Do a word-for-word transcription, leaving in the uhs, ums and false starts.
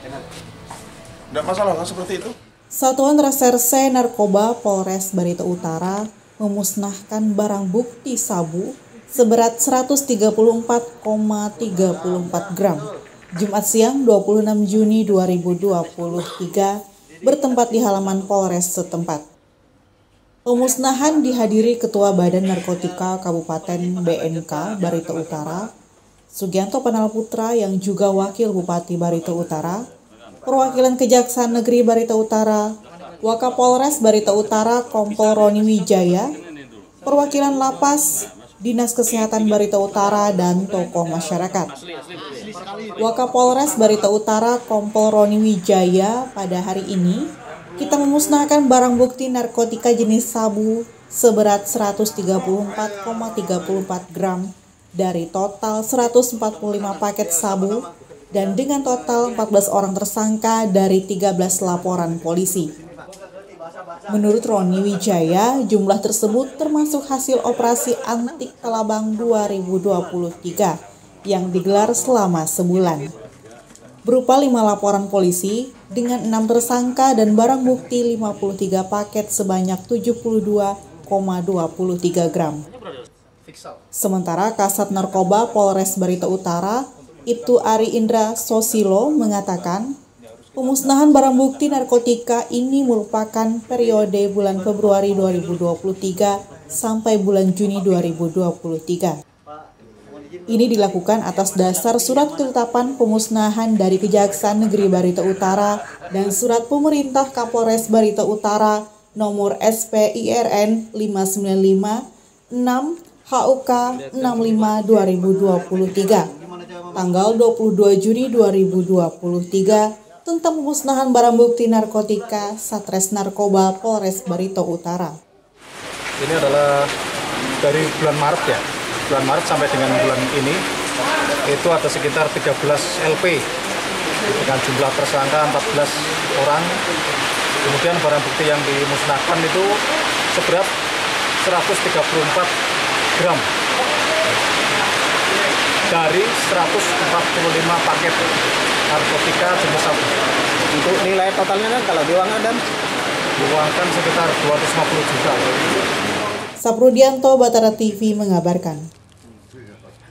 Tidak masalah lah seperti itu. Satuan Reserse Narkoba Polres Barito Utara memusnahkan barang bukti sabu seberat seratus tiga puluh empat koma tiga empat gram Jumat siang dua puluh enam Juni dua ribu dua puluh tiga bertempat di halaman Polres setempat. Pemusnahan dihadiri Ketua Badan Narkotika Kabupaten B N K Barito Utara, Sugianto Panalputra yang juga Wakil Bupati Barito Utara, perwakilan Kejaksaan Negeri Barito Utara, Wakapolres Barito Utara Kompol Roni Wijaya, perwakilan Lapas, Dinas Kesehatan Barito Utara, dan tokoh masyarakat. Wakapolres Barito Utara Kompol Roni Wijaya, pada hari ini kita memusnahkan barang bukti narkotika jenis sabu seberat seratus tiga puluh empat koma tiga empat gram dari total seratus empat puluh lima paket sabu dan dengan total empat belas orang tersangka dari tiga belas laporan polisi. Menurut Roni Wijaya, jumlah tersebut termasuk hasil operasi Antik Talabang dua ribu dua puluh tiga yang digelar selama sebulan. Berupa lima laporan polisi dengan enam tersangka dan barang bukti lima puluh tiga paket sebanyak tujuh puluh dua koma dua tiga gram. Sementara Kasat Narkoba Polres Barito Utara, Ibtu Ari Indra Sosilo mengatakan, pemusnahan barang bukti narkotika ini merupakan periode bulan Februari dua ribu dua puluh tiga sampai bulan Juni dua ribu dua puluh tiga. Ini dilakukan atas dasar surat ketetapan pemusnahan dari Kejaksaan Negeri Barito Utara dan surat pemerintah Kapolres Barito Utara nomor S P I R N lima sembilan lima enam H U K enam puluh lima dua ribu dua puluh tiga tanggal dua puluh dua Juni dua ribu dua puluh tiga tentang pemusnahan barang bukti narkotika Satres Narkoba Polres Barito Utara. Ini adalah dari bulan Maret ya, bulan Maret sampai dengan bulan ini itu ada sekitar tiga belas L P dengan jumlah tersangka empat belas orang. Kemudian barang bukti yang dimusnahkan itu seberat seratus tiga puluh empat gram dari seratus empat puluh lima paket narkotika jenis sabu. Untuk nilai totalnya kan kalau diuangkan dan diuangkan sekitar dua ratus lima puluh juta. Saprudianto, Batara T V mengabarkan.